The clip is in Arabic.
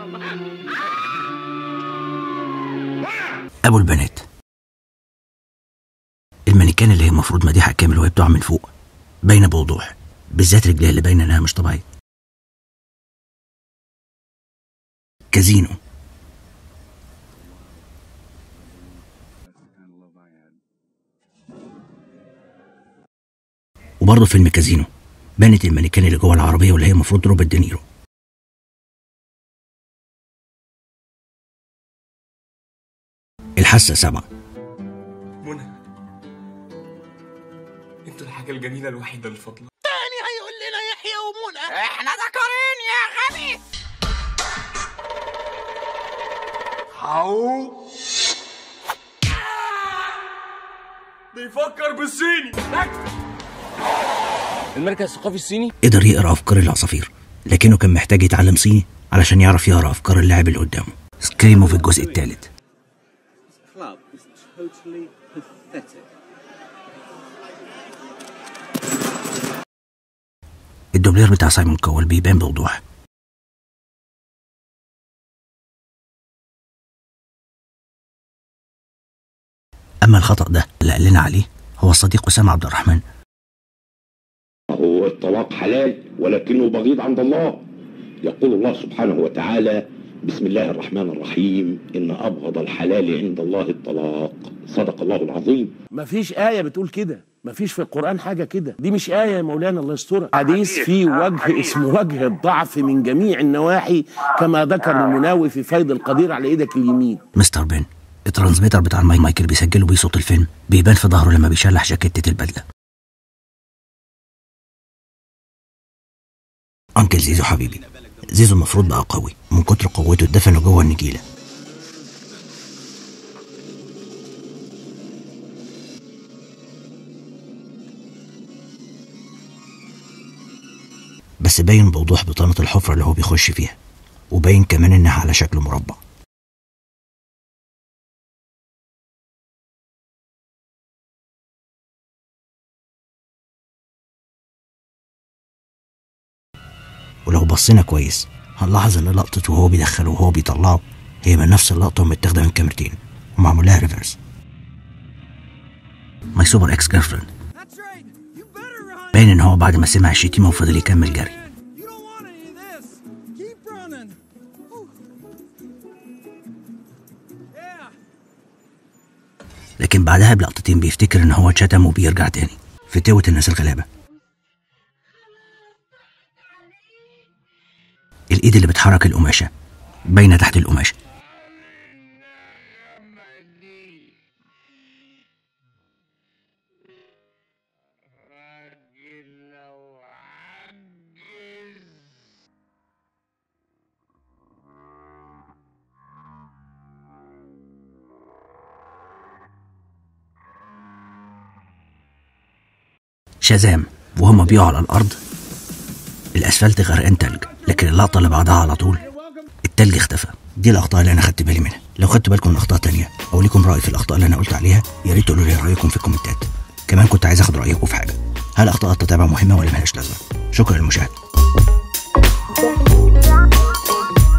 ابو البنات، المانيكان اللي هي المفروض مديحه كامل وهي بتقع من فوق باينه بوضوح، بالذات رجليها اللي باينه انها مش طبيعيه. كازينو، وبرضه فيلم كازينو بانت المانيكان اللي جوه العربيه واللي هي المفروض روبرت دينيرو. الحاسه 7. منى، انتوا الحاجه الجميله الوحيده اللي فاضله. تاني هيقول لنا يحيى ومنى احنا ذكرين يا غبي. هاو بيفكر بالصيني. المركز الثقافي الصيني قدر يقرا افكار العصافير، لكنه كان محتاج يتعلم صيني علشان يعرف يقرا افكار اللاعب اللي قدامه. سكريمو في الجزء الثالث. الدوبلير بتاع سايمون كوول بيبان بوضوح. اما الخطأ ده اللي قال لنا عليه هو الصديق أسامة عبد الرحمن. هو الطلاق حلال ولكنه بغيض عند الله. يقول الله سبحانه وتعالى: بسم الله الرحمن الرحيم، إن أبغض الحلال عند الله الطلاق. صدق الله العظيم. مفيش آية بتقول كده، مفيش في القرآن حاجة كده، دي مش آية يا مولانا الله يسترها. حديث فيه وجه اسمه وجه الضعف من جميع النواحي، كما ذكر المناوي في فيض القدير على ايدك اليمين. مستر بن، الترانسميتر بتاع مايكل بيسجله بيه صوت الفيلم بيبان في ظهره لما بيشلح جاكيتة البدلة. أنكل زيزو حبيبي، زيزو المفروض بقى قوي، من كتر قوته اتدفن جوه النجيلة. بس باين بوضوح بطانة الحفرة اللي هو بيخش فيها، وباين كمان انها على شكل مربع. ولو بصينا كويس هنلاحظ ان لقطته وهو بيدخله وهو بيطلعه هي من نفس اللقطة ومتاخدة من كاميرتين ومعمول لها ريفرس. ماي سوبر اكس جيرفريند. باين ان هو بعد ما سمع الشتيمة وفضل يكمل جري. لكن بعدها بلقطتين بيفتكر ان هو اتشتم وبيرجع تاني في توة الناس الغلابة. الايد اللي بتحرك القماشة باينة تحت القماشة. شازام وهم بيقعوا على الأرض الأسفلت غرقان تلج، لكن اللقطة اللي بعدها على طول التلج اختفى. دي الأخطاء اللي أنا خدت بالي منها. لو خدتوا بالكم من أخطاء تانية أو ليكم رأي في الأخطاء اللي أنا قلت عليها يا ريت تقولوا لي رأيكم في الكومنتات. كمان كنت عايز أخد رأيكم في حاجة، هل أخطاء التتابع مهمة ولا ملهاش لازمة؟ شكرا للمشاهدة.